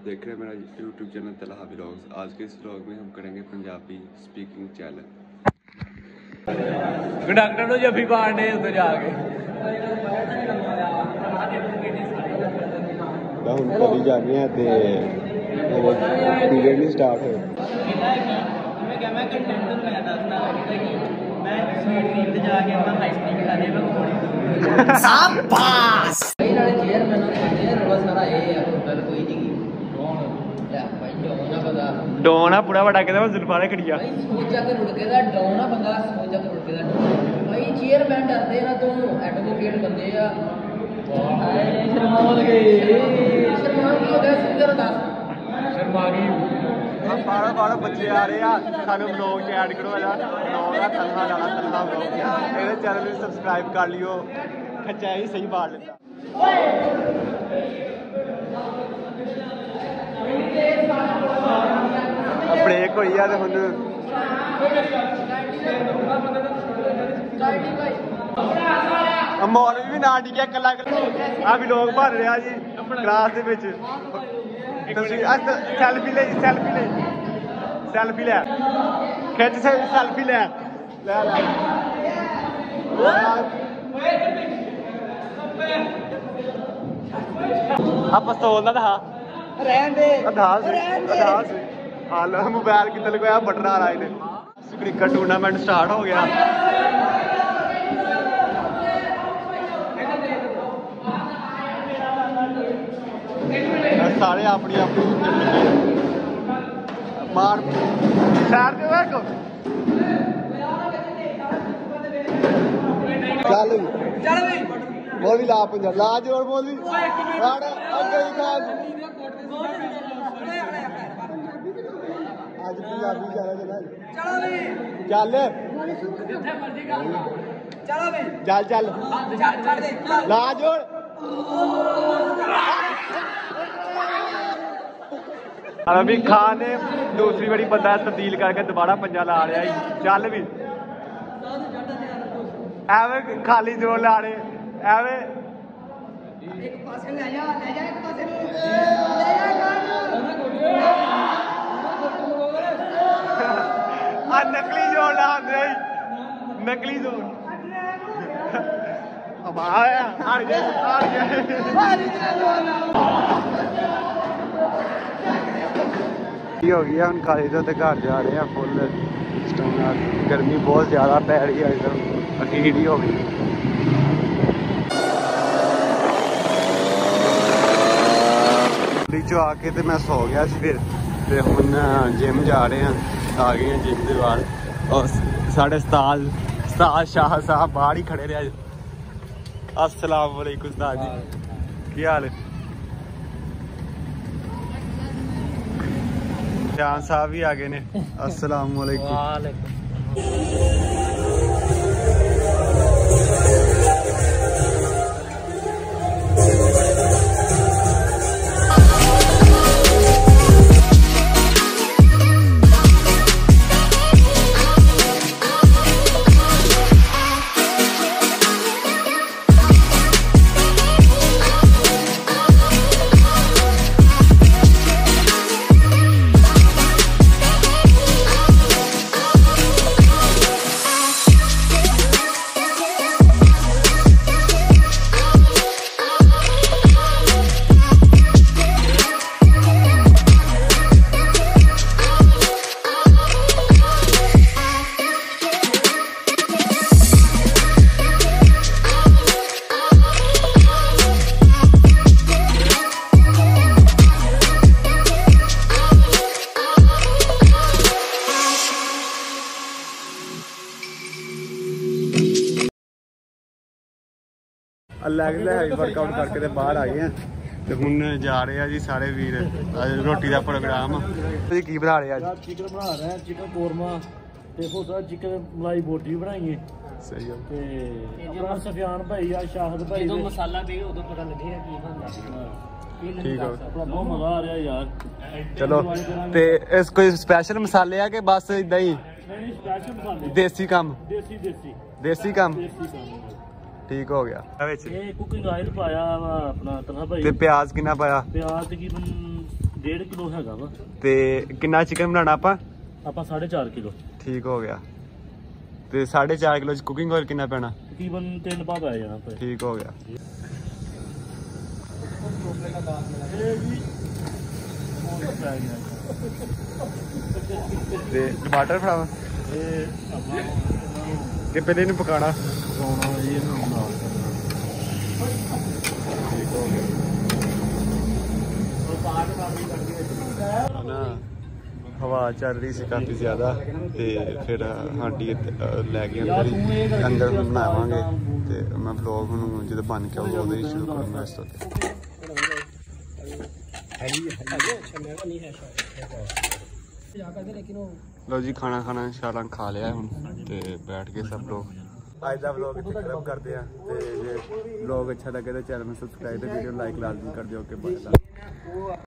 देख रहे हैं मेरा यूट्यूब चैनल तलहा व्लॉग्स। आज के इस व्लॉग में हम करेंगे पंजाबी स्पीकिंग चैलेंज। डॉक्टर को जब भी पाने उधर जाके हम कभी जाने हैं ते पीरियड नहीं स्टार्ट हो मैं कंटेंट तो मैं दसना मैं स्वीट क्रीम ते जाके अपना आइसक्रीम खाने में थोड़ी शाबाश भाई नाले चेयर मैंने कहते हैं रोज सारा ए है उधर कोई नहीं कौन या भाई डोना बंदा डोना पूरा बड़ा कहदा जुल्फारे खड़िया भाई सोचा के रुड़ के दा डोना बंदा सोचा के रुड़ के दा भाई चेयरमैन डरदे ना तू एडवोकेट बंदे आ शर्मा गए शर्मा की हो गया सुन जरा दस शर्मा गई बारह बच्चे आ रहे हैं सानू ब्लॉग च ऐड करो ब्लॉग है तलहा वाला तलहा ब्लॉग मेरे चैनल में सब्सक्राइब कर लियो खच्चा ही सही बात लेता ब्रेक होई है ते हुन मौलवी भी ना टिकिया कला आ भी लोग भर रहा जी क्लास दे विच सैल्फी ले खिच सैल्फी ले पिस्तौल ना दहा हाल मोबाइल कितने लगवाया बटन आ रहा है क्रिकेट टूर्नामेंट स्टार्ट हो गया। सारे अपनी अपनी मार शहर दे चल मौलवी ला पंजाब ला जोड़ मौलवी आज पंजाबी चल चल चल ला जोड़ अभी खान ने दूसरी बड़ी बंदा तब्दील करके दोबारा पंजा ला रहा है। चल भी एवे खाली जोर ला रहे एवे नकली जोर ला रहे नकली जोर अब आया हो गया हम काली तो घर जा रहे हैं फुल गर्मी बहुत ज्यादा पै रही है अखीर ही हो गई। चो आके तो मैं सो गया फिर हम जिम जा रहे हैं आ गए हैं जिम के बाद और साढ़े उस्ताद शाह साहब बाहर ही खड़े रहे। अस्सलाम वालेकुम उस्ताद जी की हाल है? जान साहब भी आ गए ने। अस्सलाम वालेकुम। वर्कआउट करके बाहर आ गए हैं तो हुन जा रहे हैं जी सारे वीर रोटी का प्रोग्राम की बना रहे हैं। चिकन बना रहे हैं चिकन कोरमा चिकन मलाई बोटी बनाई सही है अपना सफियान भाई आ शाहद भाई जो मसाला दे उदों पता लगेगा की बनदा ठीक है अपना बहुत मजा आ रहा यार। चलो ते इस कोई स्पेशल मसाले है कि बस इदा ही स्पेशल मसाले देसी काम देसी काम ठीक हो गया। कुकिंग ऑयल पाया अपना तलहा भाई ते प्याज कितना पाया? प्याज तकरीबन 1.5 ਕਿਲੋ ਹੈਗਾ ਵਾ। ਤੇ ਕਿੰਨਾ ਚਿਕਨ ਬਣਾਉਣਾ ਆਪਾਂ? ਆਪਾਂ 4.5 ਕਿਲੋ। ਠੀਕ ਹੋ ਗਿਆ। ਤੇ 4.5 ਕਿਲੋ ਚ ਕੁਕਿੰਗ ਆਇਲ ਕਿੰਨਾ ਪੈਣਾ? ਤਕਰੀਬਨ 3 ਬਾਅਦ ਆ ਜਾਣਾ। ਠੀਕ ਹੋ ਗਿਆ। ਤੇ ਟਮਾਟਰ ਫੜਾਵਾਂ ਕਿ ਪਹਿਲੇ ਇਹਨੂੰ ਪਕਾਣਾ? ਪਕਾਉਣਾ ਜੀ ਇਹਨੂੰ ਨਾਲ ਠੀਕ ਹੋ ਗਿਆ ਨਾ। ਹਵਾ ਚੱਲ ਰਹੀ ਸੀ ਕਾਫੀ ਜ਼ਿਆਦਾ ਤੇ ਫਿਰ ਹਾਂਡੀ ਲੈ ਕੇ ਅੰਦਰ ਬਣਾਵਾਂਗੇ ਤੇ ਮੈਂ ਵਲੌਗ ਨੂੰ ਜਦੋਂ ਬਣ ਕੇ ਆਊਗਾ ਉਦੋਂ ਹੀ ਸ਼ੁਰੂ ਕਰਾਂਗਾ ਇਸ ਤੋਂ। ਲੋ ਜੀ ਖਾਣਾ ਸ਼ਾਲਾਂ ਖਾ ਲਿਆ ਹੁਣ ਤੇ ਬੈਠ ਕੇ ਸਭ ਲੋਗ ਅੱਜ ਦਾ ਵਲੌਗ ਇੱਥੇ ਖਤਮ ਕਰਦੇ ਆ। ਤੇ ਜੇ ਵਲੌਗ ਅੱਛਾ ਲੱਗੇ ਤਾਂ ਚੈਨਲ ਨੂੰ ਸਬਸਕ੍ਰਾਈਬ ਤੇ ਵੀਡੀਓ ਲਾਈਕ ਲਾਜ਼ਮੀ ਕਰ ਦਿਓ। Okay bye.